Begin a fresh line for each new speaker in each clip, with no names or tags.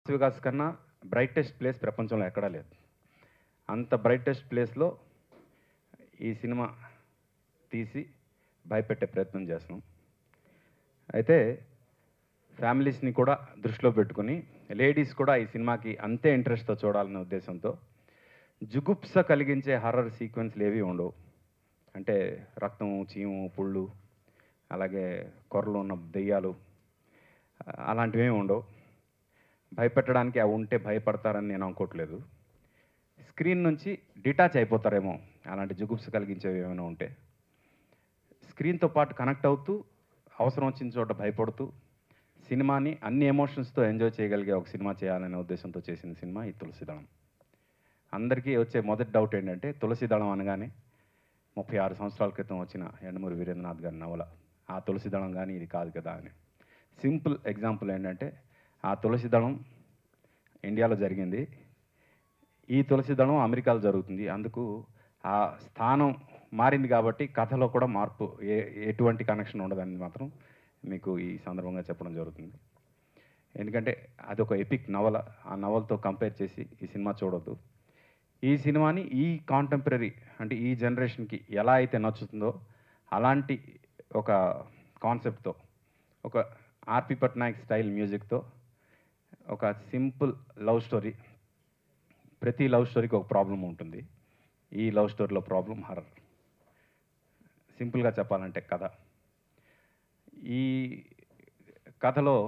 Vegas కన్నా brightest place ప్రపంచంలో ఎక్కడా లేదు. అంత బ్రైటెస్ట్ ప్లేస్లో ఈ సినిమా తీసి భయపెట్టే ప్రయత్నం చేస్తున్నాం. అయితే ఫ్యామిలీస్ని కూడా దృష్టిలో పెట్టుకుని లేడీస్ కూడా ఈ సినిమాకి అంతే ఇంట్రెస్ట్తో చూడాలనే ఉద్దేశంతో జుగుప్స కలిగించే హర్రర్ సీక్వెన్స్లు ఏవి ఉండవు. అంటే రక్తం, చీము, పుళ్ళు, అలాగే కొర్రలు ఉన్న దెయ్యాలు అలాంటివి ఉండవు. భయపెట్టడానికి అవి ఉంటే భయపడతారని నేను అనుకోవట్లేదు. స్క్రీన్ నుంచి డిటాచ్ అయిపోతారేమో అలాంటి జుగుప్స కలిగించేవి ఏమైనా ఉంటే. స్క్రీన్తో పాటు కనెక్ట్ అవుతూ అవసరం వచ్చిన చోట భయపడుతూ సినిమాని అన్ని ఎమోషన్స్తో ఎంజాయ్ చేయగలిగే ఒక సినిమా చేయాలనే ఉద్దేశంతో చేసిన సినిమా ఈ తులసిదళం. అందరికీ వచ్చే మొదటి డౌట్ ఏంటంటే తులసిదళం అనగానే 36 సంవత్సరాల క్రితం వచ్చిన యండమూరి వీరేంద్రనాథ్ గారి నవల, ఆ తులసిదళం కానీ ఇది కాదు కదా అని. సింపుల్ ఎగ్జాంపుల్ ఏంటంటే ఆ తులసిదళం ఇండియాలో జరిగింది, ఈ తులసిదళం అమెరికాలో జరుగుతుంది. అందుకు ఆ స్థానం మారింది కాబట్టి కథలో కూడా మార్పు, ఎటువంటి కనెక్షన్ ఉండదని మాత్రం మీకు ఈ సందర్భంగా చెప్పడం జరుగుతుంది. ఎందుకంటే అదొక ఎపిక్ నవల, ఆ నవలతో కంపేర్ చేసి ఈ సినిమా చూడొద్దు. ఈ సినిమాని ఈ కాంటెంపరీ అంటే ఈ జనరేషన్కి ఎలా అయితే నచ్చుతుందో అలాంటి ఒక కాన్సెప్ట్తో, ఒక ఆర్పి పట్నాయక్ స్టైల్ మ్యూజిక్తో ఒక సింపుల్ లవ్ స్టోరీ. ప్రతి లవ్ స్టోరీకి ఒక ప్రాబ్లం ఉంటుంది. ఈ లవ్ స్టోరీలో ప్రాబ్లం హర్రర్. సింపుల్గా చెప్పాలంటే కథ, ఈ కథలో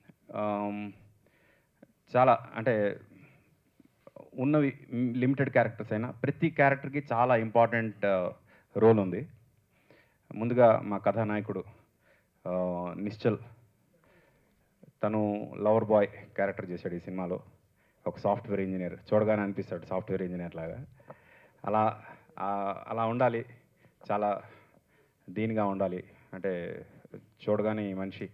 చాలా అంటే ఉన్నవి లిమిటెడ్ క్యారెక్టర్స్ అయినా ప్రతి క్యారెక్టర్కి చాలా ఇంపార్టెంట్ రోల్ ఉంది. ముందుగా మా కథానాయకుడు నిశ్చల్, తను లవర్ బాయ్ క్యారెక్టర్ చేశాడు ఈ సినిమాలో. ఒక సాఫ్ట్వేర్ ఇంజనీర్, చూడగానే అనిపిస్తాడు సాఫ్ట్వేర్ ఇంజనీర్ లాగా. అలా అలా ఉండాలి, చాలా దీనిగా ఉండాలి. అంటే చూడగానే ఈ మనిషి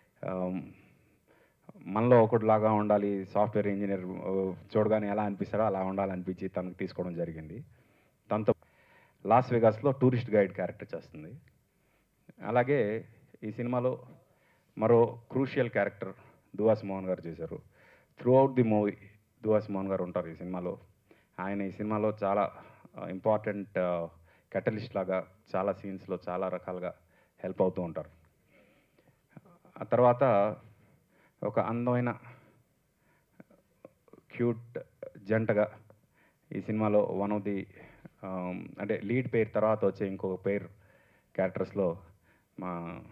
మనలో ఒకటిలాగా ఉండాలి, సాఫ్ట్వేర్ ఇంజనీర్ చూడగానే ఎలా అనిపిస్తాడో అలా ఉండాలనిపించి తనకు తీసుకోవడం జరిగింది. తనతో లాస్ వెగాస్లో టూరిస్ట్ గైడ్ క్యారెక్టర్ చేస్తుంది. అలాగే ఈ సినిమాలో మరో క్రూషియల్ క్యారెక్టర్ దువాస్ మోహన్ గారు చేశారు. Throughout the movie Duvvasi Mohan garu ఉంటారు ఈ సినిమాలో. ఆయన ఈ సినిమాలో చాలా ఇంపార్టెంట్ కెటలిస్ట్ లాగా చాలా సీన్స్లో చాలా రకాలుగా హెల్ప్ అవుతూ ఉంటారు. ఆ తర్వాత ఒక అందమైన క్యూట్ జంటగా ఈ సినిమాలో వన్ ఆఫ్ ది అంటే లీడ్ పేర్ తర్వాత వచ్చే ఇంకొక పేర్ క్యారెక్టర్స్లో మా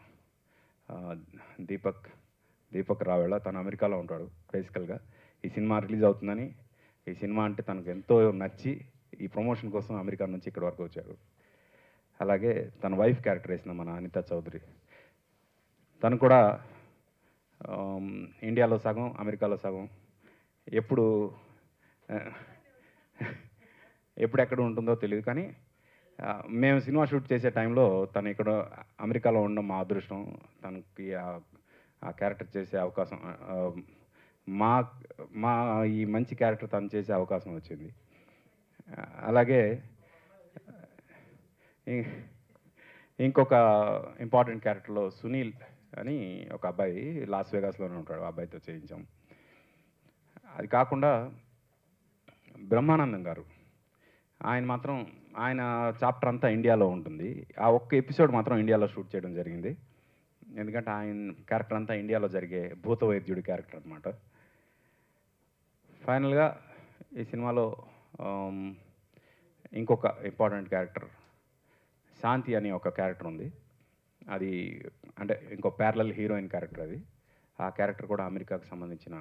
దీపక్ రావేళ, తను అమెరికాలో ఉంటాడు బేసికల్గా. ఈ సినిమా రిలీజ్ అవుతుందని, ఈ సినిమా అంటే తనకు ఎంతో నచ్చి ఈ ప్రమోషన్ కోసం అమెరికా నుంచి ఇక్కడి వరకు వచ్చాడు. అలాగే తన వైఫ్ క్యారెక్టర్ వేసిన మన అనితా చౌదరి, తను కూడా ఇండియాలో సగం అమెరికాలో సగం, ఎప్పుడు ఎక్కడ ఉంటుందో తెలియదు. కానీ మేము సినిమా షూట్ చేసే టైంలో తను ఇక్కడ అమెరికాలో ఉండడం మా అదృష్టం. తనకి ఆ క్యారెక్టర్ చేసే అవకాశం, మా ఈ మంచి క్యారెక్టర్ తను చేసే అవకాశం వచ్చింది. అలాగే ఇంకొక ఇంపార్టెంట్ క్యారెక్టర్లో సునీల్ అని ఒక అబ్బాయి లాస్ వెగాస్లోనే ఉంటాడు, ఆ అబ్బాయితో చేయించాం. అది కాకుండా బ్రహ్మానందం గారు, ఆయన చాప్టర్ అంతా ఇండియాలో ఉంటుంది. ఆ ఒక్క ఎపిసోడ్ మాత్రం ఇండియాలో షూట్ చేయడం జరిగింది. ఎందుకంటే ఆయన క్యారెక్టర్ అంతా ఇండియాలో జరిగే భూత వైద్యుడి క్యారెక్టర్ అనమాట. ఫైనల్గా ఈ సినిమాలో ఇంకొక ఇంపార్టెంట్ క్యారెక్టర్ శాంతి అని ఒక క్యారెక్టర్ ఉంది. అది అంటే ఇంకో ప్యారలల్ హీరోయిన్ క్యారెక్టర్ అది. ఆ క్యారెక్టర్ కూడా అమెరికాకు సంబంధించిన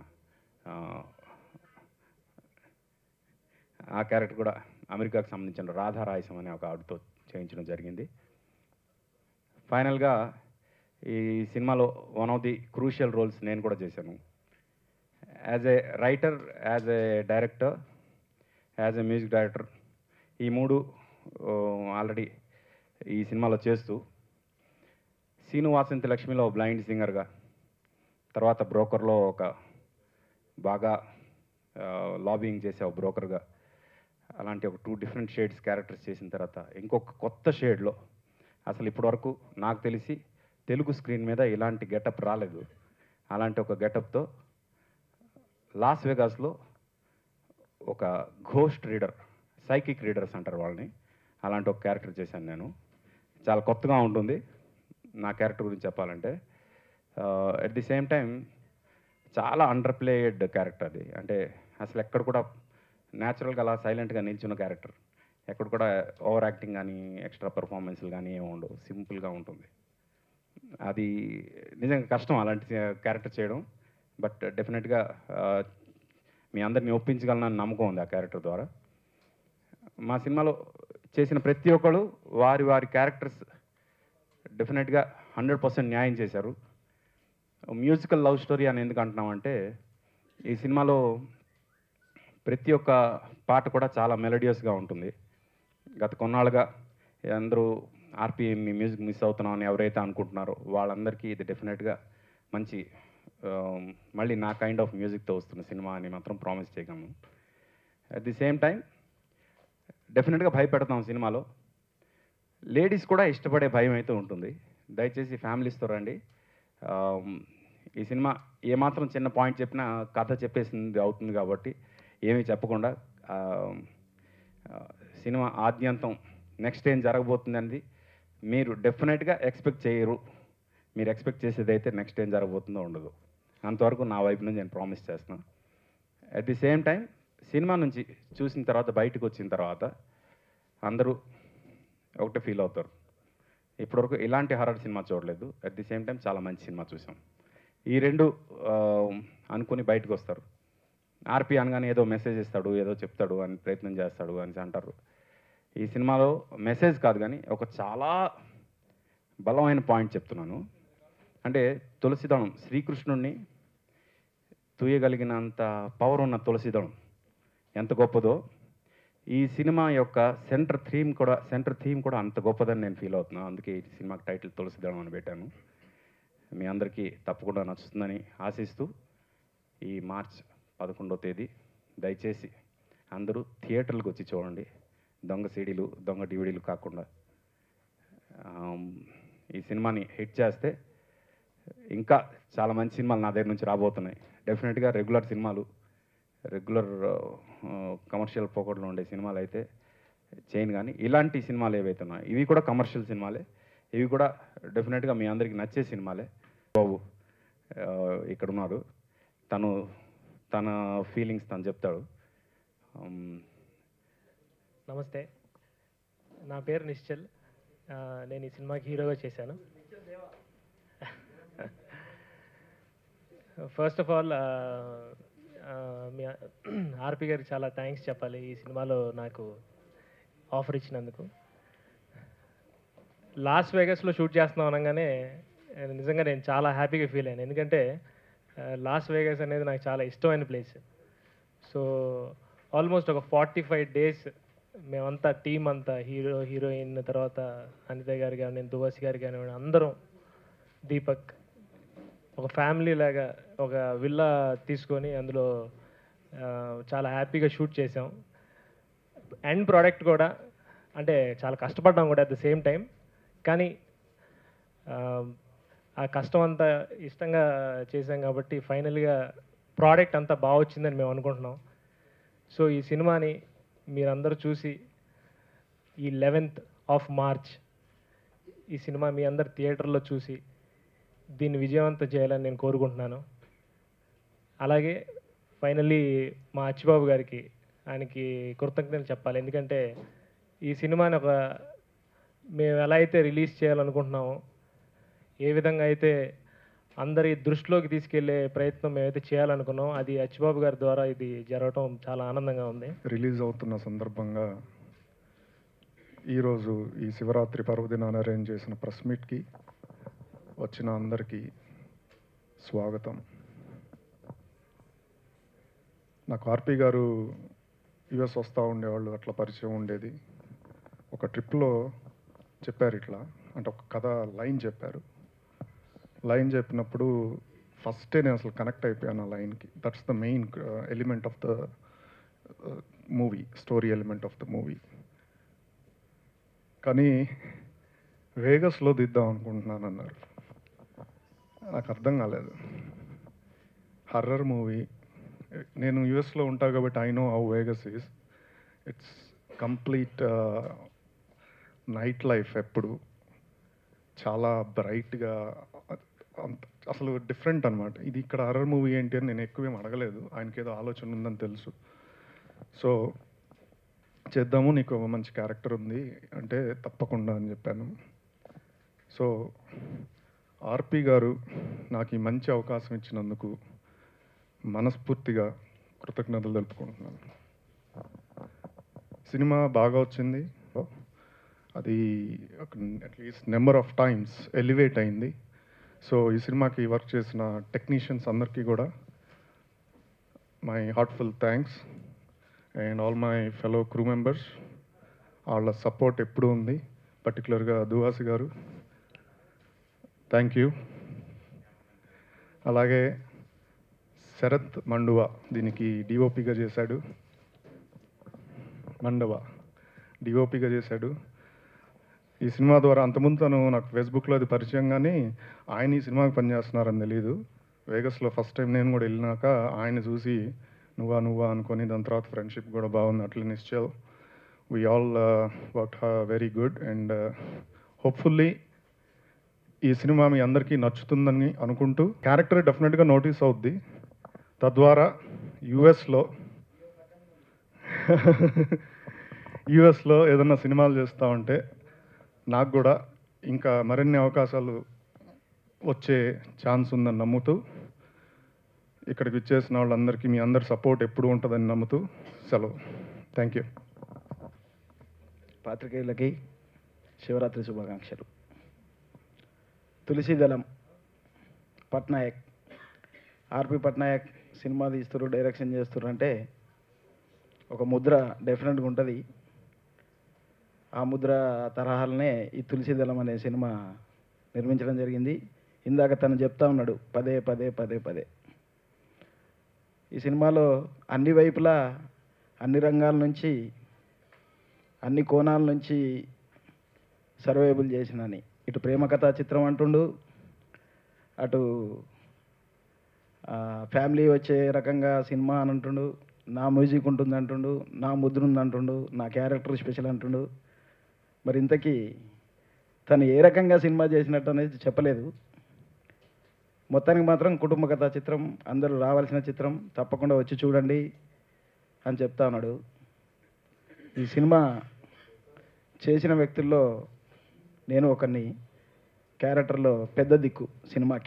రాధా రాయసం అనే ఒక ఆవిడతో చేయించడం జరిగింది. ఫైనల్గా ఈ సినిమాలో one of the crucial roles నేను కూడా చేశాను. As a writer, as a director, as a music director, ఈ మూడు ఆల్రెడీ ఈ సినిమాలో చేస్తూ సీను వాసంతి లక్ష్మిలో బ్లైండ్ సింగర్గా, తర్వాత బ్రోకర్లో ఒక బాగా లాబింగ్ చేసే ఒక బ్రోకర్గా, అలాంటి ఒక 2 డిఫరెంట్ షేడ్స్ క్యారెక్టర్స్ చేసిన తర్వాత ఇంకొక కొత్త షేడ్లో, అసలు ఇప్పటివరకు నాకు తెలిసి తెలుగు స్క్రీన్ మీద ఇలాంటి గెటప్ రాలేదు, అలాంటి ఒక గెటప్తో లాస్ వెగాస్లో ఒక ఘోస్ట్ రీడర్, సైకిక్ రీడర్స్ అంటారు వాళ్ళని, అలాంటి ఒక క్యారెక్టర్ చేశాను నేను. చాలా కొత్తగా ఉంటుంది నా క్యారెక్టర్ గురించి చెప్పాలంటే. అట్ ది సేమ్ టైం చాలా అండర్ ప్లేయడ్ క్యారెక్టర్ అది. అంటే అసలు ఎక్కడ కూడా న్యాచురల్గా అలా సైలెంట్గా నిల్చున్న క్యారెక్టర్, ఎక్కడ కూడా ఓవర్ యాక్టింగ్ కానీ ఎక్స్ట్రా పర్ఫార్మెన్స్లు కానీ ఏమి ఉండవు, సింపుల్గా ఉంటుంది. అది నిజంగా కష్టం అలాంటి క్యారెక్టర్ చేయడం. బట్ డెఫినెట్గా మీ అందరిని ఒప్పించగలనని నమ్మకం ఉంది ఆ క్యారెక్టర్ ద్వారా. మా సినిమాలో చేసిన ప్రతి ఒక్కరు వారి వారి క్యారెక్టర్స్ డెఫినెట్గా 100% న్యాయం చేశారు. మ్యూజికల్ లవ్ స్టోరీ అని ఎందుకు అంటున్నామంటే, ఈ సినిమాలో ప్రతి ఒక్క పాట కూడా చాలా మెలోడియస్గా ఉంటుంది. గత కొన్నాళ్ళుగా అందరూ ఆర్పిఎం మ్యూజిక్ మిస్ అవుతున్నామని ఎవరైతే అనుకుంటున్నారో వాళ్ళందరికీ ఇది డెఫినెట్గా మంచి మళ్ళీ నా కైండ్ ఆఫ్ మ్యూజిక్తో వస్తున్న సినిమా అని మాత్రం ప్రామిస్ చేయగలను. అట్ ది సేమ్ టైం డెఫినెట్గా భయపెడతాం సినిమాలో. లేడీస్ కూడా ఇష్టపడే భయం అయితే ఉంటుంది. దయచేసి ఫ్యామిలీస్తో రండి. ఈ సినిమా ఏమాత్రం చిన్న పాయింట్ చెప్పినా కథ చెప్పేసింది అవుతుంది కాబట్టి ఏమీ చెప్పకుండా సినిమా ఆద్యంతం నెక్స్ట్ ఏం జరగబోతుంది అనేది మీరు డెఫినెట్గా ఎక్స్పెక్ట్ చేయరు. మీరు ఎక్స్పెక్ట్ చేసేదైతే నెక్స్ట్ ఏం జరగబోతుందో ఉండదు. అంతవరకు నా వైపు నుంచి నేను ప్రామిస్ చేస్తున్నాను. అట్ ది సేమ్ టైం సినిమా నుంచి చూసిన తర్వాత బయటకు వచ్చిన తర్వాత అందరూ ఒకటే ఫీల్ అవుతారు, ఇప్పటివరకు ఇలాంటి హర్రర్ సినిమా చూడలేదు, అట్ ది సేమ్ టైం చాలా మంచి సినిమా చూసాం. ఈ రెండు అనుకుని బయటకు వస్తారు. ఆర్పి అనగానే ఏదో మెసేజ్ ఇస్తాడు, ఏదో చెప్తాడు అని ప్రయత్నం చేస్తాడు అని అంటారు. ఈ సినిమాలో మెసేజ్ కాదు కానీ ఒక చాలా బలమైన పాయింట్ చెప్తున్నాను. అంటే తులసిదళం, శ్రీకృష్ణుడిని తూయగలిగినంత పవర్ ఉన్న తులసిదళం ఎంత గొప్పదో, ఈ సినిమా యొక్క సెంటర్ థీమ్ కూడా అంత గొప్పదని నేను ఫీల్ అవుతున్నాను. అందుకే ఈ సినిమాకి టైటిల్ తులసిదళం అని పెట్టాను. మీ అందరికీ తప్పకుండా నచ్చుతుందని ఆశిస్తూ, ఈ మార్చ్ 11వ తేదీ దయచేసి అందరూ థియేటర్లకు వచ్చి చూడండి. దొంగ సీడీలు, దొంగ డివిడీలు కాకుండా ఈ సినిమాని హిట్ చేస్తే ఇంకా చాలా మంచి సినిమాలు నా దగ్గర నుంచి రాబోతున్నాయి. డెఫినెట్గా రెగ్యులర్ సినిమాలు, రెగ్యులర్ కమర్షియల్ పోకడలో ఉండే సినిమాలు అయితే చేయను, కానీ ఇలాంటి సినిమాలు ఏవైతే ఉన్నాయో ఇవి కూడా కమర్షియల్ సినిమాలే, ఇవి కూడా డెఫినెట్గా మీ అందరికీ నచ్చే సినిమాలే. బాబు ఇక్కడ ఉన్నారు, తన ఫీలింగ్స్ తను చెప్తాడు.
నమస్తే, నా పేరు నిశ్చల్. నేను ఈ సినిమాకి హీరోగా చేశాను. ఫస్ట్ ఆఫ్ ఆల్ మీ ఆర్పి గారికి చాలా థ్యాంక్స్ చెప్పాలి ఈ సినిమాలో నాకు ఆఫర్ ఇచ్చినందుకు. లాస్ వేగస్లో షూట్ చేస్తున్నాం అనగానే నిజంగా నేను చాలా హ్యాపీగా ఫీల్ అయ్యాను. ఎందుకంటే లాస్ వేగస్ అనేది నాకు చాలా ఇష్టమైన ప్లేస్. సో ఆల్మోస్ట్ ఒక 45 days మేమంతా టీం అంతా, హీరోయిన్, తర్వాత అనిత గారు కానివ్వండి, దువాసి గారు కానివ్వండి, అందరం, దీపక్, ఒక ఫ్యామిలీ లాగా ఒక విల్లా తీసుకొని అందులో చాలా హ్యాపీగా షూట్ చేసాం. ఎండ్ ప్రోడక్ట్ కూడా అంటే చాలా కష్టపడ్డాం కూడా అట్ ద సేమ్ టైం. కానీ ఆ కష్టం అంతా ఇష్టంగా చేసాం కాబట్టి ఫైనల్గా ప్రోడక్ట్ అంతా బాగా వచ్చిందని మేము అనుకుంటున్నాం. సో ఈ సినిమాని మీరందరూ చూసి ఈ 11th of March ఈ సినిమా మీ అందరు థియేటర్లో చూసి దీన్ని విజయవంతం చేయాలని నేను కోరుకుంటున్నాను. అలాగే ఫైనల్లీ మా అచ్చిబాబు గారికి, ఆయనకి కృతజ్ఞతలు చెప్పాలి. ఎందుకంటే ఈ సినిమాని మేము ఎలా అయితే రిలీజ్ చేయాలనుకుంటున్నామో, ఏ విధంగా అయితే అందరి దృష్టిలోకి తీసుకెళ్లే ప్రయత్నం మేమైతే చేయాలనుకున్నాం, అది అచ్చిబాబు గారి ద్వారా ఇది జరగటం చాలా ఆనందంగా ఉంది.
రిలీజ్ అవుతున్న సందర్భంగా ఈరోజు ఈ శివరాత్రి పర్వదినాన్ని అరేంజ్ చేసిన ప్రెస్ మీట్కి వచ్చిన అందరికీ స్వాగతం. నాకు ఆర్పి గారు యుఎస్ వస్తూ ఉండేవాళ్ళు, అట్లా పరిచయం ఉండేది. ఒక ట్రిప్లో చెప్పారు ఇట్లా, అంటే ఒక కథ లైన్ చెప్పారు. లైన్ చెప్పినప్పుడు ఫస్టే నేను అసలు కనెక్ట్ అయిపోయాను ఆ లైన్కి. That's the main element of the movie, story element of the movie. కానీ వేగస్లో దిద్దాం అనుకుంటున్నాను అన్నారు. నాకు అర్థం కాలేదు. హర్రర్ మూవీ నేను యుఎస్లో ఉంటా కాబట్టి I know how Vegas is. It's complete night life. ఎప్పుడు చాలా బ్రైట్గా, అసలు డిఫరెంట్ అనమాట. ఇది ఇక్కడ హర్రర్ మూవీ ఏంటి అని నేను ఎక్కువేం అడగలేదు, ఆయనకి ఏదో ఆలోచన ఉందని తెలుసు. సో చేద్దాము, నీకు మంచి క్యారెక్టర్ ఉంది అంటే తప్పకుండా అని చెప్పాను. సో ఆర్పి గారు నాకు ఈ మంచి అవకాశం ఇచ్చినందుకు మనస్ఫూర్తిగా కృతజ్ఞతలు తెలుపుకుంటున్నాను. సినిమా బాగా వచ్చింది, అది at least number of times elevate అయింది. సో ఈ సినిమాకి వర్క్ చేసిన టెక్నీషియన్స్ అందరికీ కూడా my heartful thanks, and all my fellow crew members. వాళ్ళ సపోర్ట్ ఎప్పుడూ ఉంది, పర్టికులర్గా దువాసి గారు, థ్యాంక్ యూ. అలాగే శరత్ మండువా దీనికి డిఓపిగా చేశాడు, మండవా డిఓపిగా చేశాడు. ఈ సినిమా ద్వారా అంతకుముందు తను నాకు ఫేస్బుక్లో అది పరిచయం, కానీ ఆయన ఈ సినిమాకి పనిచేస్తున్నారని తెలియదు. వేగస్లో ఫస్ట్ టైం నేను కూడా వెళ్ళినాక ఆయన చూసి నువ్వా అనుకొని దాని తర్వాత ఫ్రెండ్షిప్ కూడా బాగుంది. అట్లా Nischal we all work very good, and hopefully ఈ సినిమా మీ అందరికీ నచ్చుతుందని అనుకుంటూ, క్యారెక్టర్ డెఫినెట్గా నోటీస్ అవుద్ది. తద్వారా యుఎస్లో ఏదన్నా సినిమాలు చేస్తూ ఉంటే నాకు కూడా ఇంకా మరిన్ని అవకాశాలు వచ్చే ఛాన్స్ ఉందని నమ్ముతూ, ఇక్కడికి వచ్చేసిన వాళ్ళందరికీ మీ అందరి సపోర్ట్ ఎప్పుడు ఉంటుందని నమ్ముతూ సెలవు. Thank you.
పాత్రికేయులకి శివరాత్రి శుభాకాంక్షలు. తులసీదళం పట్నాయక్, ఆర్పి పట్నాయక్ సినిమా తీస్తారు, డైరెక్షన్ చేస్తారు అంటే ఒక ముద్ర డెఫినెట్గా ఉంటుంది. ఆ ముద్ర తరహాలనే ఈ తులసీదళం అనే సినిమా నిర్మించడం జరిగింది. ఇందాక తను చెప్తా ఉన్నాడు పదే పదే పదే పదే. ఈ సినిమాలో అన్ని వైపులా, అన్ని రంగాల నుంచి, అన్ని కోణాల నుంచి సర్వైబుల్ చేసినని, ఇటు ప్రేమ కథా చిత్రం అంటుండు, అటు ఫ్యామిలీ వచ్చే రకంగా సినిమా అని అంటుండు, నా మ్యూజిక్ ఉంటుంది అంటుండు, నా ముద్ర ఉంది అంటుండు, నా క్యారెక్టర్ స్పెషల్ అంటుండు. మరి ఇంతకీ తను ఏ రకంగా సినిమా చేసినట్టు అనేది చెప్పలేదు. మొత్తానికి మాత్రం కుటుంబ కథా చిత్రం, అందరూ రావాల్సిన చిత్రం, తప్పకుండా వచ్చి చూడండి అని చెప్తా ఉన్నాడు. ఈ సినిమా చేసిన వ్యక్తుల్లో నేను ఒకరిని, క్యారెక్టర్లో పెద్ద దిక్కు సినిమాకి.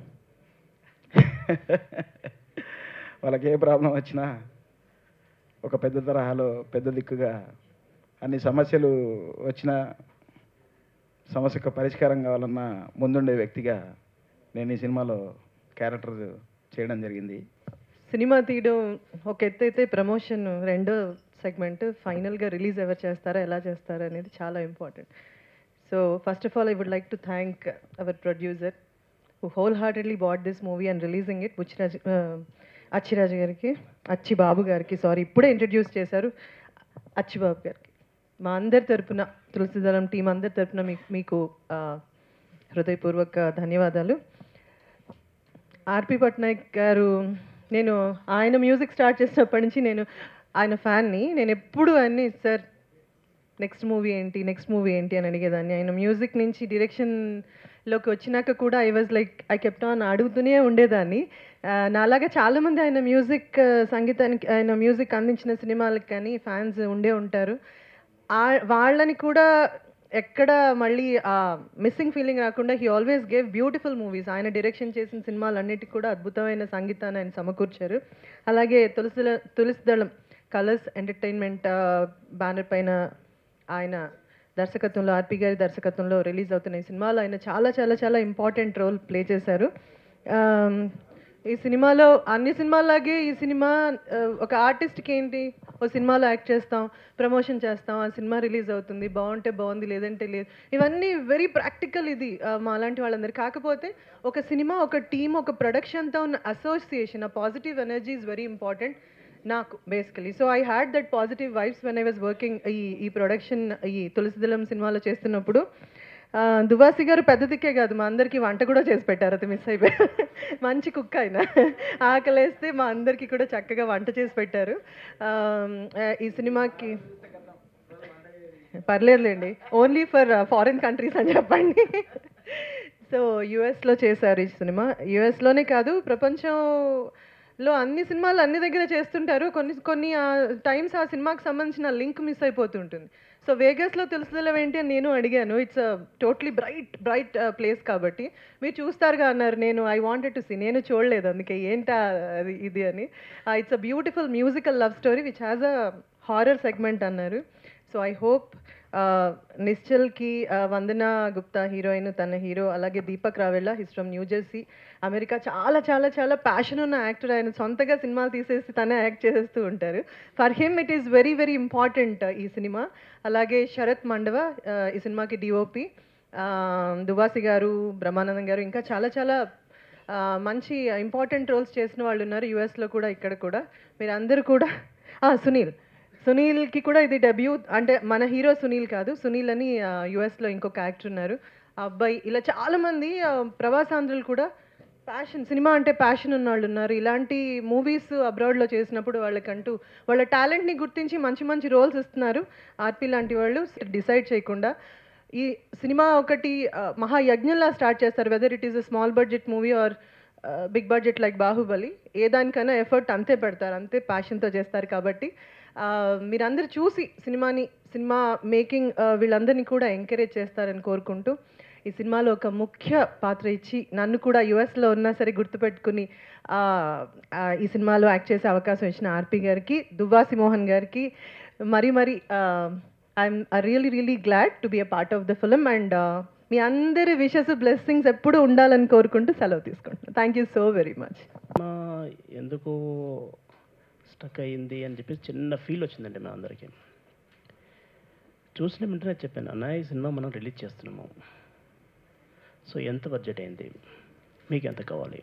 వాళ్ళకి ఏ ప్రాబ్లం వచ్చినా ఒక పెద్ద తరహాలో పెద్ద దిక్కుగా, అన్ని సమస్యలు వచ్చినా సమస్యకు పరిష్కారం కావాలన్నా ముందుండే వ్యక్తిగా నేను ఈ సినిమాలో క్యారెక్టర్ చేయడం జరిగింది.
సినిమా తీయడం ఒక ఎత్తు అయితే, ప్రమోషన్ రెండో సెగ్మెంట్ ఫైనల్గా రిలీజ్ ఎవరు చేస్తారా, ఎలా చేస్తారా అనేది చాలా important. So first of all I would like to thank our producer who wholeheartedly bought this movie and releasing it, Achiraju గారికి, అచ్చి బాబు గారికి, సారీ ఇప్పుడే ఇంట్రడ్యూస్ చేశారు, అచ్చి బాబు గారికి మా అందరి తరపున, తులసీదళం టీం అందరి తరపున మీకు హృదయపూర్వక ధన్యవాదాలు. ఆర్పి పట్నాయక్ గారు, నేను ఆయన మ్యూజిక్ స్టార్ట్ చేసినప్పటి నుంచి నేను ఆయన ఫ్యాన్ని. నేను ఎప్పుడు అన్నీ సార్ నెక్స్ట్ మూవీ ఏంటి అని అడిగేదాన్ని. ఆయన మ్యూజిక్ నుంచి డైరెక్షన్లోకి వచ్చినాక కూడా I was like I kept on అడుగుతూనే ఉండేదాన్ని. నాలాగా చాలామంది ఆయన మ్యూజిక్ అందించిన సినిమాలకు కానీ ఫ్యాన్స్ ఉండే ఉంటారు. వాళ్ళని కూడా ఎక్కడ మళ్ళీ మిస్సింగ్ ఫీలింగ్ రాకుండా he always gave beautiful movies. ఆయన డైరెక్షన్ చేసిన సినిమాలన్నిటికీ కూడా అద్భుతమైన సంగీతాన్ని ఆయన సమకూర్చారు. అలాగే తులసిదళం కలర్స్ ఎంటర్టైన్మెంట్ బ్యానర్ పైన ఆయన దర్శకత్వంలో, ఆర్పి గారి దర్శకత్వంలో రిలీజ్ అవుతున్న ఈ సినిమాలో ఆయన చాలా చాలా చాలా ఇంపార్టెంట్ రోల్ ప్లే చేశారు. ఈ సినిమాలో అన్ని సినిమాలాగే ఈ సినిమా ఒక ఆర్టిస్ట్కి ఏంటి, ఓ సినిమాలో యాక్ట్ చేస్తాం, ప్రమోషన్ చేస్తాం, ఆ సినిమా రిలీజ్ అవుతుంది, బాగుంటే బాగుంది లేదంటే లేదు, ఇవన్నీ వెరీ ప్రాక్టికల్. ఇది మా లాంటి వాళ్ళందరూ. కాకపోతే ఒక సినిమా, ఒక టీమ్, ఒక ప్రొడక్షన్తో ఉన్న అసోసియేషన్, ఆ positive energy is very important నాకు basically. So I had that positive vibes when I was working ఈ ప్రొడక్షన్, ఈ తులసిదళం సినిమాలో చేస్తున్నప్పుడు. దువాసి గారు పెద్ద దిక్కే కాదు, మా అందరికీ వంట కూడా చేసి పెట్టారు. అది మిస్ అయిపోయారు. మంచి కుక్ ఆయన. ఆకలేస్తే మా అందరికీ కూడా చక్కగా వంట చేసి పెట్టారు. ఈ సినిమాకి పర్లేదులేండి, ఓన్లీ ఫర్ ఫారిన్ కంట్రీస్ అని చెప్పండి. సో యుఎస్లో చేశారు ఈ సినిమా. యుఎస్లోనే కాదు, ప్రపంచంలో అన్ని సినిమాలు అన్ని దగ్గర చేస్తుంటారు. కొన్ని టైమ్స్ ఆ సినిమాకి సంబంధించిన లింక్ మిస్ అయిపోతుంటుంది. సో వేగస్లో తెలుసుదలేం ఏంటి అని నేను అడిగాను. ఇట్స్ టోటలీ బ్రైట్ ప్లేస్ కాబట్టి మీరు చూస్తారుగా అన్నారు. ఐ వాంటెడ్ టు సీ, నేను చూడలేదు, అందుకే ఏంటా అది ఇది అని. It's a beautiful musical love story which has a horror segment అన్నారు. సో ఐ హోప్ నిశ్చల్కి వందన గుప్తా హీరోయిన్, తన హీరో, అలాగే Deepak Ravella, he's from New Jersey, America. చాలా చాలా చాలా ప్యాషన్ ఉన్న యాక్టర్ ఆయన. సొంతగా సినిమాలు తీసేసి తనే యాక్ట్ చేసేస్తూ ఉంటారు. For him it is very very important ఈ సినిమా. అలాగే శరత్ మండవ ఈ సినిమాకి డిఓపి, దువాసి గారు, బ్రహ్మానందం గారు, ఇంకా చాలా చాలా మంచి ఇంపార్టెంట్ రోల్స్ చేసిన వాళ్ళు ఉన్నారు యూఎస్లో కూడా, ఇక్కడ కూడా. మీరందరూ కూడా సునీల్కి కూడా ఇది డెబ్యూ. అంటే మన హీరో సునీల్ కాదు, సునీల్ అని యుఎస్లో ఇంకొక యాక్టర్ ఉన్నారు, ఆ అబ్బాయి. ఇలా చాలామంది ప్రవాసాంధ్రులు కూడా సినిమా అంటే ప్యాషన్ ఉన్న వాళ్ళు ఉన్నారు. ఇలాంటి మూవీస్ అబ్రాడ్లో చేసినప్పుడు వాళ్ళకంటూ వాళ్ళ టాలెంట్ని గుర్తించి మంచి మంచి రోల్స్ ఇస్తున్నారు ఆర్పి లాంటి వాళ్ళు. డిసైడ్ చేయకుండా ఈ సినిమా ఒకటి మహాయజ్ఞంలా స్టార్ట్ చేస్తారు. Whether it is a small budget movie or big budget like Baahubali, ఏ దానికైనా ఎఫర్ట్ అంతే పెడతారు, అంతే ప్యాషన్తో చేస్తారు. కాబట్టి మీరందరూ చూసి సినిమా మేకింగ్ వీళ్ళందరినీ కూడా ఎంకరేజ్ చేస్తారని కోరుకుంటూ, ఈ సినిమాలో ఒక ముఖ్య పాత్ర ఇచ్చి నన్ను కూడా యుఎస్లో ఉన్నా సరే గుర్తుపెట్టుకుని ఈ సినిమాలో యాక్ట్ చేసే అవకాశం ఇచ్చిన ఆర్పి గారికి, దువ్వాసి మోహన్ గారికి మరి I'm really glad to be a part of the film. And మీ అందరి విషెస్ బ్లెస్సింగ్స్ ఎప్పుడూ ఉండాలని కోరుకుంటూ సెలవు తీసుకుంటున్నాను. Thank you so very much.
ఎందుకు స్టక్ అయ్యింది అని చెప్పి చిన్న ఫీల్ వచ్చిందండి మా అందరికీ. చూసిన వెంటనే చెప్పాను, అన్న ఈ సినిమా మనం రిలీజ్ చేస్తున్నాము, సో ఎంత బడ్జెట్ అయింది, మీకు ఎంత కావాలి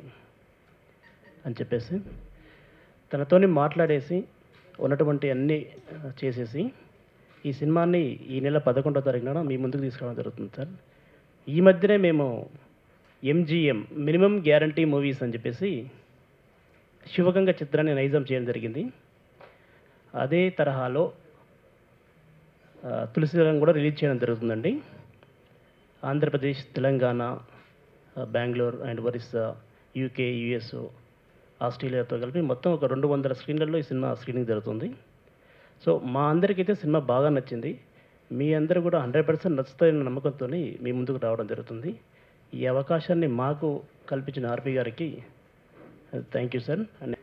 అని చెప్పేసి తనతోని మాట్లాడేసి ఉన్నటువంటి అన్నీ చేసేసి ఈ సినిమాని ఈ నెల 11వ తారీఖున మీ ముందుకు తీసుకురావడం జరుగుతుంది సార్. ఈ మధ్యనే మేము MGM మినిమం గ్యారంటీ మూవీస్ అని చెప్పేసి శివగంగ చిత్రాన్ని నైజాం చేయడం జరిగింది. అదే తరహాలో తులసిదళం కూడా రిలీజ్ చేయడం జరుగుతుందండి. Andhra Pradesh, Telangana, Bengaluru and Orissa, UK, US, ఆస్ట్రేలియాతో కలిపి మొత్తం ఒక 200 స్క్రీన్లలో ఈ సినిమా స్క్రీనింగ్ జరుగుతుంది. సో మా అందరికైతే సినిమా బాగా నచ్చింది. మీ అందరూ కూడా 100% నచ్చుతాయన్న నమ్మకంతో మీ ముందుకు రావడం జరుగుతుంది. ఈ అవకాశాన్ని మాకు కల్పించిన ఆర్పి గారికి థ్యాంక్ యూ సార్.